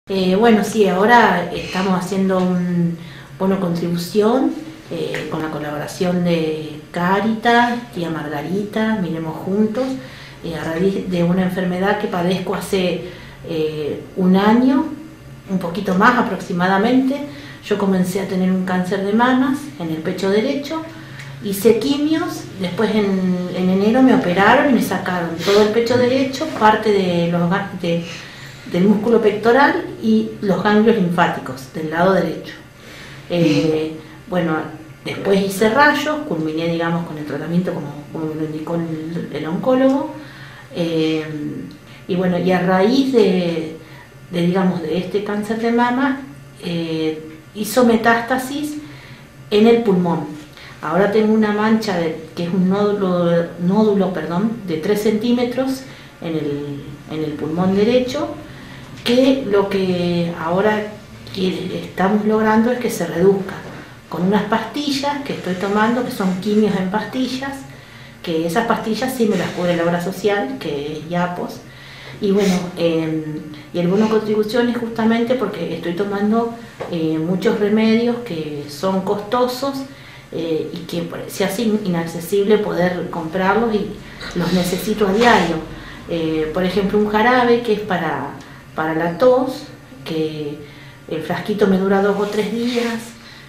Bueno, sí, ahora estamos haciendo un bono contribución con la colaboración de Cáritas, tía Margarita, Miremos Juntos, a raíz de una enfermedad que padezco hace un año, un poquito más aproximadamente. Yo comencé a tener un cáncer de mamas en el pecho derecho, hice quimios, después en enero me operaron y me sacaron todo el pecho derecho, parte de del músculo pectoral y los ganglios linfáticos del lado derecho. Bueno, después hice rayos, culminé, digamos, con el tratamiento como me lo indicó el oncólogo, y bueno, y a raíz digamos, de este cáncer de mama, hizo metástasis en el pulmón. Ahora tengo una mancha que es un nódulo, de 3 centímetros en el pulmón derecho, que lo que ahora estamos logrando es que se reduzca con unas pastillas que estoy tomando, que son quimios en pastillas, que esas pastillas sí me las cubre la obra social, que es IAPOS. Y bueno, y el bono contribución es justamente porque estoy tomando muchos remedios que son costosos y que se hace inaccesible poder comprarlos y los necesito a diario. Por ejemplo, un jarabe que es para la tos, que el frasquito me dura 2 o 3 días,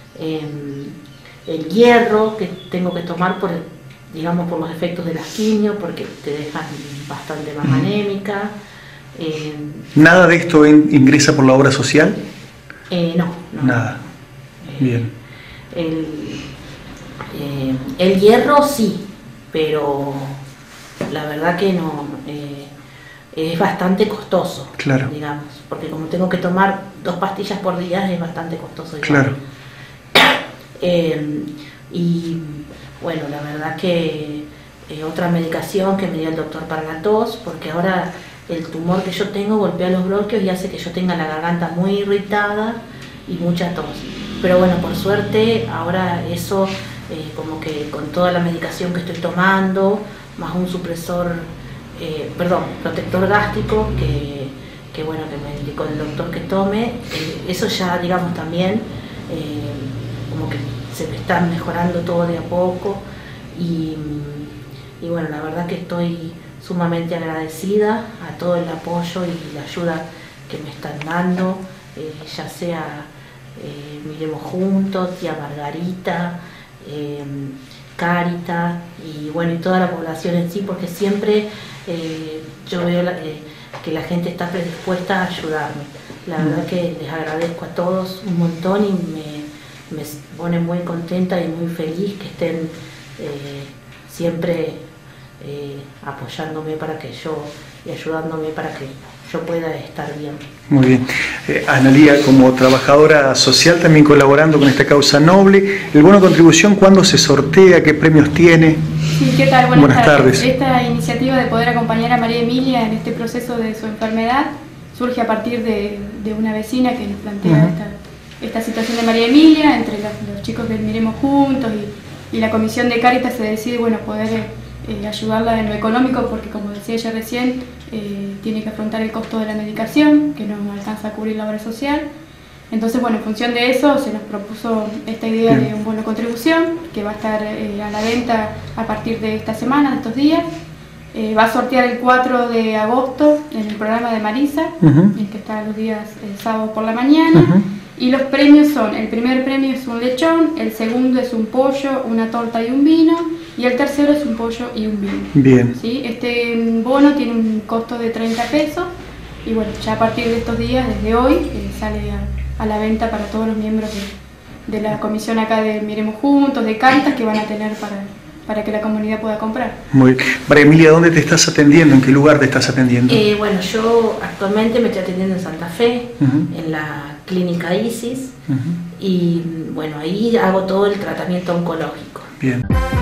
el hierro que tengo que tomar por los efectos de las quimio, porque te dejan bastante más anémica. ¿Nada de esto ingresa por la obra social? No. Nada. Bien. El hierro sí, pero la verdad que no. Es bastante costoso, claro, digamos, porque como tengo que tomar 2 pastillas por día es bastante costoso. Claro. Y bueno, la verdad que otra medicación que me dio el doctor para la tos, porque ahora el tumor que yo tengo golpea los bronquios y hace que yo tenga la garganta muy irritada y mucha tos. Pero bueno, por suerte ahora eso, como que con toda la medicación que estoy tomando, más un protector gástrico que bueno, que me indicó el doctor que tome, eso ya, digamos, también como que se me está mejorando todo de a poco y bueno, la verdad que estoy sumamente agradecida a todo el apoyo y la ayuda que me están dando, ya sea Miremos Juntos, tía Margarita, Cáritas y bueno, y toda la población en sí, porque siempre yo veo que la gente está predispuesta a ayudarme. La verdad que les agradezco a todos un montón y me pone muy contenta y muy feliz que estén siempre apoyándome y ayudándome para que yo pueda estar bien. Muy bien. Analía, como trabajadora social, también colaborando con esta causa noble, el bono contribución, ¿cuándo se sortea? ¿Qué premios tiene? Sí, ¿qué tal? Buenas tardes. Esta iniciativa de poder acompañar a María Emilia en este proceso de su enfermedad surge a partir de una vecina que nos plantea esta situación de María Emilia, entre los chicos del Miremos Juntos y la comisión de Cáritas se decide, bueno, poder ayudarla en lo económico, porque como decía ella recién, tiene que afrontar el costo de la medicación, que no alcanza a cubrir la obra social. Entonces, bueno, en función de eso se nos propuso esta idea de un bono contribución, que va a estar a la venta a partir de esta semana, de estos días. Va a sortear el 4 de agosto en el programa de Marisa, el que está los días sábados por la mañana. Y los premios son, el primer premio es un lechón, el segundo es un pollo, una torta y un vino, y el tercero es un pollo y un vino. Bien. ¿Sí? Este bono tiene un costo de 30 pesos y bueno, ya a partir de estos días, desde hoy, sale a la venta para todos los miembros de la comisión acá de Miremos Juntos, de Cáritas, que van a tener para que la comunidad pueda comprar. Muy bien. María Emilia, ¿dónde te estás atendiendo? ¿En qué lugar te estás atendiendo? Bueno, yo actualmente me estoy atendiendo en Santa Fe, en la clínica ISIS, y bueno, ahí hago todo el tratamiento oncológico. Bien.